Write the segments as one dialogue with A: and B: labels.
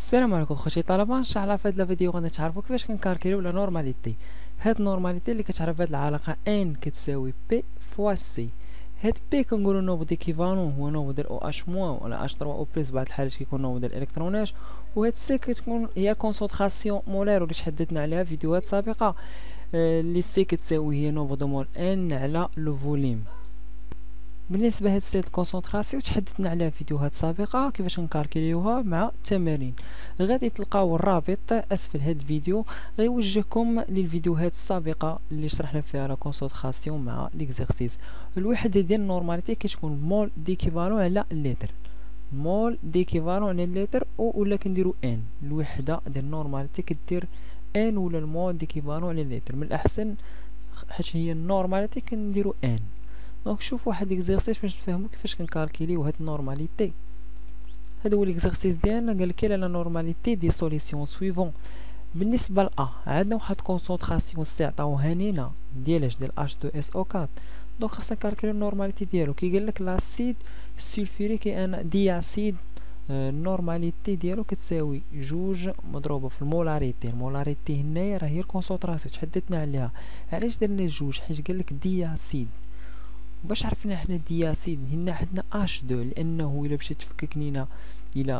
A: السلام عليكم خوتي طلبه. ان شاء الله في هذا الفيديو غادي تعرفوا كيفاش كنكالكيليو لا نورماليتي. هاد نورماليتي اللي كتعرف هاد العلاقه ان كتساوي بي فوا سي. هاد بي كنقولوا نوفو ديكيفالون هو نوفو ديال او اش موان ولا اش 3 او بلس، بعض الحالات كيكون نوفو ديال الالكترونات. وهاد سي كتكون هي الكونسونطراسيون مولار واللي تحدثنا عليها في فيديوهات سابقه. اللي سي كتساوي هي نوفو دو مول ان على لو فوليم. بالنسبه لهاد السيت كونسونطراسيون تحدثنا عليها في فيديوهات سابقه كيفاش نكالكيليوها مع التمارين. غادي تلقاو الرابط اسفل هاد الفيديو، غيوجهكم للفيديوهات السابقه اللي شرحنا فيها لا كونسونطراسيون مع ليكزارسيس. الوحده ديال النورماليتي كتكون مول ديكيفالون على اللتر، مول ديكيفالون على اللتر ولا كنديرو ان. الوحده ديال النورماليتي كدير ان ولا المول ديكيفالون على اللتر. من الاحسن حيت هي النورماليتي كنديرو ان. دونك شوف واحد ليكزارسيس باش نفهمو كيفاش كنكالكيليو هاد النورماليتي. هذا هو ليكزارسيس ديالنا، قالك لا نورماليتي دي سوليسيون سويفون. بالنسبه ل ا عندنا واحد كونسونطراسيون سي عطاوها لينا ديال اش 2 اس او 4. دونك خاصنا نكالكيليو النورماليتي ديالو. كيقولك لاسيد سولفوريك ان دياسيد، النورماليتي ديالو كتساوي جوج مضروبه في المولاريتي. المولاريتي هنايا راه هي الكونسونطراسيون تحدثنا عليها. علاش درنا جوج؟ حيت قالك دياسيد. باش عرفنا حنا دياسيد هنا عندنا اش 2 لانه الا مشيت تفكك لينا الى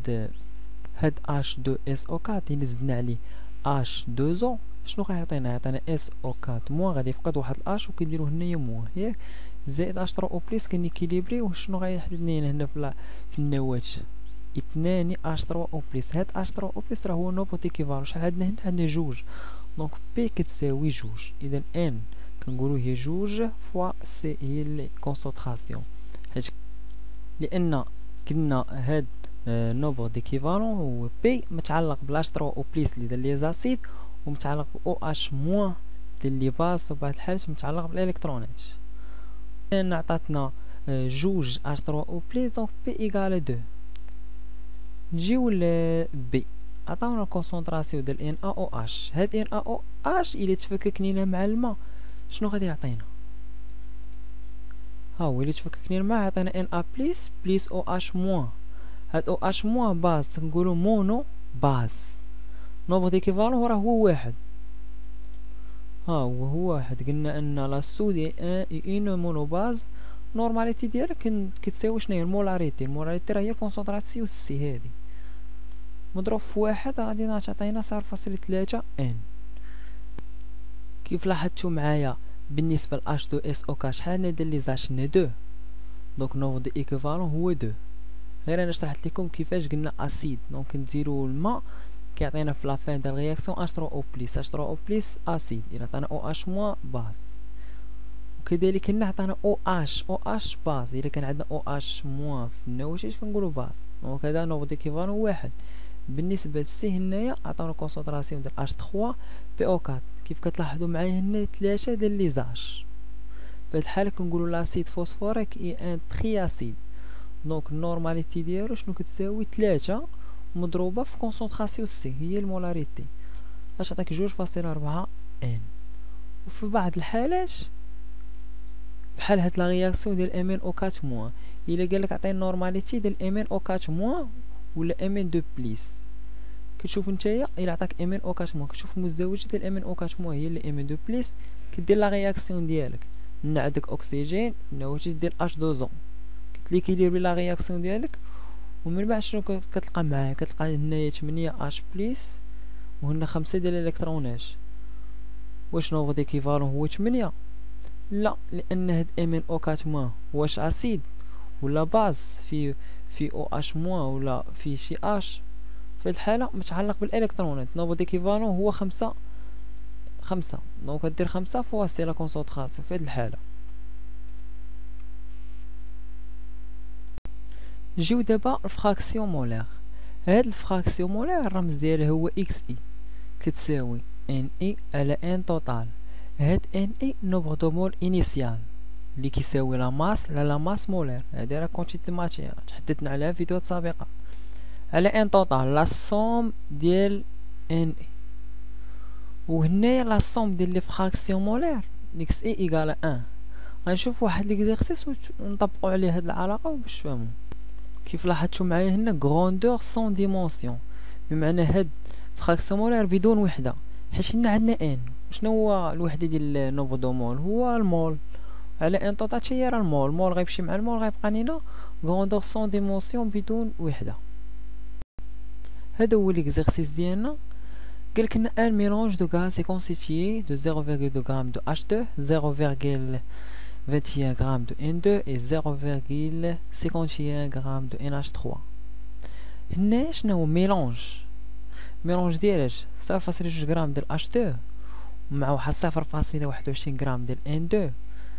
A: هاد اش 2 اس او 4 الا زدنا عليه اش 2 زون شنو غيعطينا اس او 4 موان. غادي يفقد واحد الاش وكنديرو هنايا موان ياك، زائد اش 3 او بليس كنيكيليبريو. شنو غيحدد لينا هنا في النواه اثنان اش 3 او بليس. هاد اش 3 او بليس راه هو نوبو ديكيفالون. شحال عندنا هنا؟ عندنا جوج. دونك بي كتساوي جوج. اذا ان كنقولوا هي جوج فوا سي هي لي كونسونطراسيون، حيت لان قلنا هاد نوبر ديكيفالون هو بي متعلق بالاش 3 او بليس اللي دار لي زاسيد، ومتعلق او اش موان ديال لي باس، وبعض الحالات متعلق بالالكترونات. لان عطاتنا جوج اش 3 او بليس دونك بي ايكال 2. نجيو ل بي، عطاونا الكونسونطراسيون ديال ان ا او اش. هاد ان ا او اش الى تفكك لينا مع الماء شنو غادي يعطينا؟ ها هو اللي تفككني الماء يعطينا ان ا بليس او اش موان. هاد او اش موان باز تنقولو مونو باز. نوفو ديكيفالون راه هو واحد. ها هو واحد. قلنا ان لا سودي ان مونو باز. نورماليتي ديالك كتساوي شناهي؟ المولاريتي. المولاريتي راه هي الكونسونطراسيون سي هادي مضروب في واحد غادي تعطينا 0.3 ان. كيف لاحظتو معايا بالنسبه ل H2SO4 شحال عندنا ديال لي زاش؟ عندنا 2. دونك نوفو دو ايكيفالون هو 2. غير انا شرحت لكم كيفاش قلنا اسيد. دونك نديرو الماء كيعطينا في لافين ديال رياكسيون H3O بلس. H3O بلس اسيد الى عطانا OH موان باز. وكذلك هنا عطانا OH باز. الا كان عندنا OH موان في النواتج كنقولو باز. دونك هذا نوفو دو ايكيفالون واحد. بالنسبه للسي هنايا عطاونا كونسونطراسيون ديال H3 PO4. كيف كتلاحظوا معايا هنا 3 ديال لي زاش. في هاد الحاله كنقولوا لاسيد فوسفوريك اي ان ترياسيد. دونك النورماليتي ديالو شنو كتساوي؟ 3 مضروبه في كونسونطراسيون سي هي المولاريتي اش عطاك 2.4 ان. وفي بعض الحالات بحال هاد لا رياكسيون ديال امين او 4 موان، الا قالك عطيني نورماليتي ديال امين او 4 موان ولا امين 2 بليس، كتشوف نتايا الا عطاك امين او 4 موان كتشوف المزدوجه ديال امين او 4 موان هي اللي امين 2 بليس. كدير لا رياكسيون ديالك من عندك اكسجين النواتج ديال اش 2 زون كتليكيليبري لا رياكسيون ديالك. ومن بعد شنو كتلقى معايا؟ كتلقى هنايا 8 اش بليس وهنا 5 ديال الالكترونات. واش نوفو ديكيفالون هو 8؟ لا، لان هاد امين او 4 موان واش اسيد ولا باز في او اش موان ولا في شي اش. في الحالة متعلق بالالكترونات. نوفو ديكيفالون هو 5. دونك كدير 5 فوا سي لا كونسونطراسيون في هاد الحالة. نجيو دابا الفراكسيون مولار. هاد الفراكسيون مولار الرمز ديالها هو اكس اي كتساوي ان اي على ان توتال. هاد ان اي نومبر دو مول انيسيال اللي كيساوي لا ماس على لا ماس مولار. هادي راه كونتيتي ماتيير تحدثنا عليها في فيديوهات سابقة. على ان توتال لا صوم ديال ان اي. وهنايا لا صوم ديال لي فراكسيون مولار اكس اي ايكال 1. غنشوف واحد ليكزارسيس ونطبقوا عليه هاد العلاقه باش تفهموا. كيف لاحظتوا معايا هنا غروندور سون ديمونسيون. بمعنى هاد فراكسيون مولار بدون وحدة، حيت حنا عندنا ان. شنو هو الوحدة ديال النوفو دو مول؟ هو المول على ان طوطال. هي راه المول، المول غيمشي مع المول غيبقى لينا غروندور سون ديمونسيون بدون وحدة. هذا هو ليكزارسيس ديالنا. قالك ان ان ميلونج دو غاز est constitué de 0,2 g de H2, 0,21 g de N2 et 0,51 g de NH3. هنا شنو هو ميلونج؟ ميلونج ديال 0.2 غرام ديال H2 مع واحد 0.21 غرام ديال N2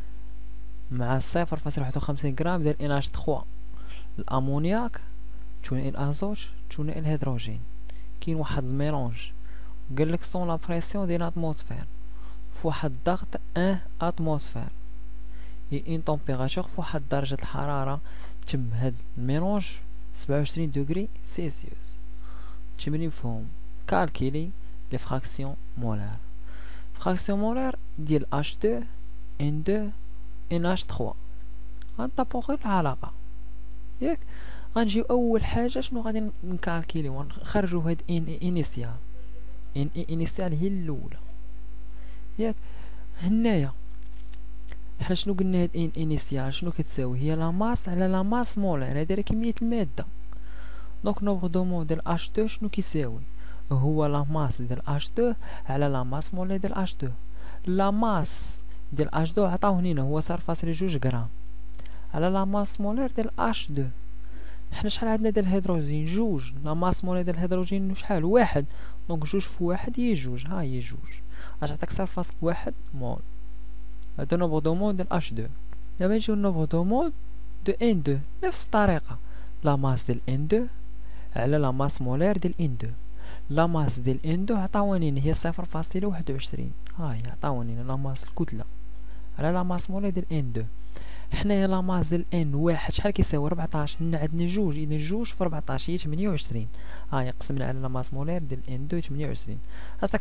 A: مع 0.51 غرام ديال NH3. الامونياك ثنائي الازوت ثنائي الهيدروجين. كاين واحد الميلونج قالك سون لا بريسيون ديال الاتموسفير فواحد الضغط 1 اتموسفير اي اون طومبيراتور فواحد درجة الحرارة. تم هاد الميلونج 27 دوغري سيلسيوس. تمرين فهم كالكيلي لي فراكسيون مولار. فراكسيون مولار ديال H2 N2 NH3. غنطبقو غير العلاقة ياك. غنجيو اول حاجة شنو غادي نكالكيلي ونخرجو هاد ان انيسيال. ان انيسيال هي الاولى ياك. هنايا حنا شنو قلنا؟ هاد ان انيسيال شنو كتساوي؟ هي لا ماس على لا ماس مولار. هادي راه كمية المادة. دونك نوفو دو مول ديال H2 شنو كيساوي؟ هو لا ماس ديال H2 على لا ماس مولار ديال H2. لا ماس ديال H2 عطاوه لينا هو 0.2 غرام على لا ماس مولار ديال H2. حنا شحال عندنا ديال الهيدروجين؟ جوج. لا ماس مولار ديال الهيدروجين شحال؟ واحد. دونك جوج في واحد هي جوج. ها هي جوج اش عطاك 0.1 مول. هذا نوفو دو مول ديال H2. دابا نجيو نوفو دو مول دو N2 نفس الطريقة. لا ماس ديال N2 على لا ماس مولار ديال N2. لا ماس ديال N2 عطاوني هي 0.21. ها هي عطاوني لا ماس الكتلة على لا ماس مولار ديال N2. حنايا لا ماس ديال N واحد شحال كيساوي؟ 14. هنا عندنا جوج، اذا جوج في 14 هي 28. ها هي قسمنا على لا ماس مولار ديال N2 28. هاستك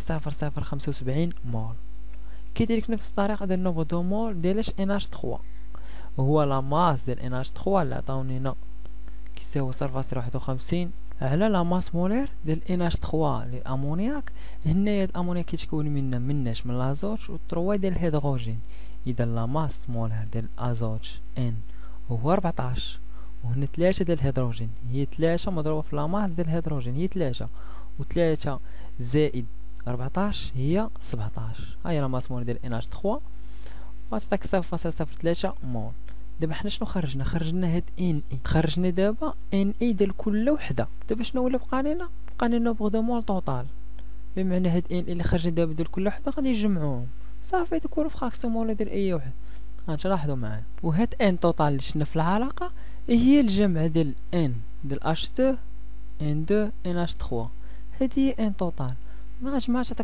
A: 0.0075 مول. كذلك نفس الطريقة ديال نوفو دو مول ديال NH3. هو لا ماس ديال NH3 اللي عطاوني هنا كيساوي 0.51 على لا ماس مولار ديال NH3 للامونياك. هنايا الامونياك كيتكون من ناش من لازوت و 3 ديال الهيدروجين. اذا لا ماس مولار ديال الازوت N هو 14 وهنا 3 ديال الهيدروجين هي 3 مضروبة في لا ماس ديال الهيدروجين هي 3 و 3 زائد 14 هي 17. هاهي لا ماس مولار ديال NH3 وغتعطيك 0.03 مول. دابا حنا شنو خرجنا؟ خرجنا هاد ان اي. خرجنا دابا ان اي ديال كل وحده. دابا شنو ولا بقى لينا؟ بقى لينا نوفو دو مول طوطال. بمعنى هاد ان اي اللي خرجنا دابا ديال كل وحده غادي نجمعوهم صافي تكون فراكسيون مولار ديال اي وحده. غنتلاحظوا معايا. وهاد ان طوطال اللي شفنا في العلاقه هي الجمع ديال ان ديال H2 N2 NH3. هادي هي ان طوطال. ما غتجمعش تعطيك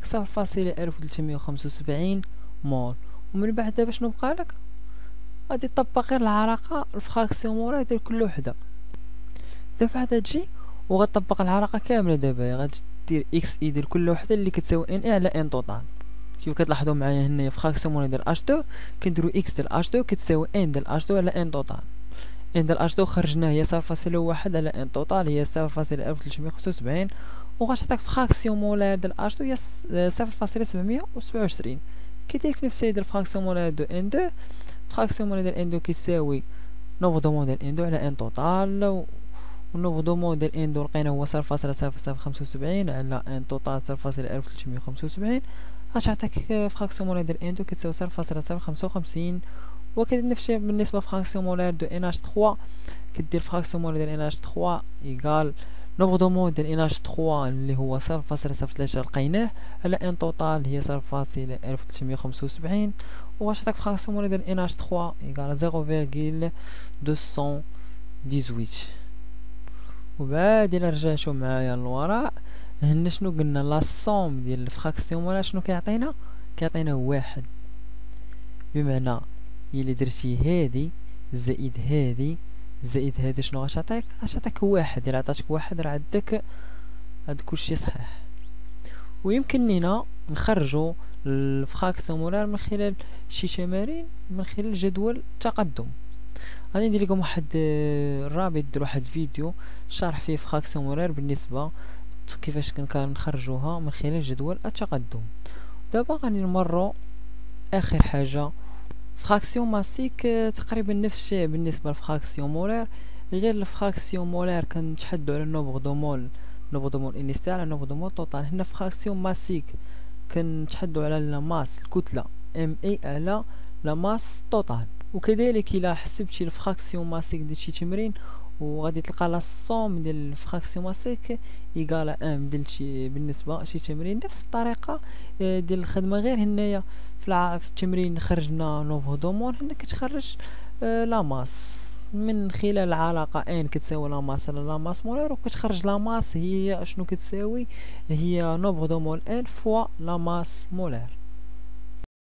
A: 0.1375 مول. ومن بعد دابا شنو بقالك؟ غادي تطبق غير العلاقة الفراكسيون مولار ديال كل وحدة. دابا عاد تجي وغتطبق العلاقة كاملة. دابا غادي دير اكس اي ديال كل وحدة اللي كتساوي ان اي على ان طوطال. كيف كتلاحظوا معايا هنايا فراكسيون مولار ديال H2 كنديرو اكس ديال H2 كتساوي ان ديال H2 على ان طوطال. ان ديال H2 خرجناه هي 0.1 على ان طوطال هي 0.1375 وغتعطيك فراكسيون مولار ديال H2 هي 0.727. كذلك نفس الشيء ديال فراكسيون مولار دو N2. فراكسيون مولار ديال N2 كيساوي نوفو دو مول ديال N2 على ان طوطال. ونوفو دو مول ديال N2 لقينا هو 0.0075 على ان طوطال 0.1375. غتعطيك فراكسيون مولار ديال N2 كتساوي 0.055. وكذلك نفس الشيء بالنسبة لفراكسيون مولار دو NH3. كدير فراكسيون مولار ديال NH3 ايكال نوفو دو مول ديال NH3 اللي هو 0.03 لقيناه على ان طوطال هي 0.1375. وغتعطيك فراكسيون مولار ديال NH3 ايكال 0.218. وبعد الا رجعتو معايا للوراء هنا شنو قلنا؟ لا سوم ديال الفراكسيون مولار شنو كيعطينا؟ كيعطينا واحد. بمعنى الا درتي هادي زائد هادي زائد هادي شنو غتعطيك؟ غتعطيك واحد. الا عطاتك واحد راه عندك هاد كلشي صحيح. ويمكن لينا نخرجوا الفراكسيون مولار من خلال شي تمارين من خلال جدول التقدم. غادي ندير لكم واحد الرابط، دير واحد الفيديو شرح فيه فراكسيون مولار بالنسبه كيفاش كنخرجوها من خلال جدول التقدم. دابا غادي نمروا اخر حاجه فراكسيون ماسيك. تقريبا نفس الشيء بالنسبه لفراكسيون مولير، غير الفراكسيون مولير كنتحدوا على نوبغ دو مول، نوبغ دو مول انيسيال على نوبغ دو مول توتال. هنا فراكسيون ماسيك كنتحدوا على لا ماس الكتله ام اي على لا ماس توتال. وكذلك الى حسبتي الفراكسيون ماسيك ديال شي تمرين وغادي تلقى لا الصوم ديال الفراكسيون ماسيك ايكالا ان ديال شي بالنسبه شي تمرين. نفس الطريقه ديال الخدمه، غير هنايا في التمرين خرجنا نوفو دومون، هنا كتخرج لا ماس من خلال العلاقه ان كتساوي لا ماس على لا ماس مولير، وكتخرج لا ماس هي شنو كتساوي، هي نوفو دومول ان فوا لا ماس مولير.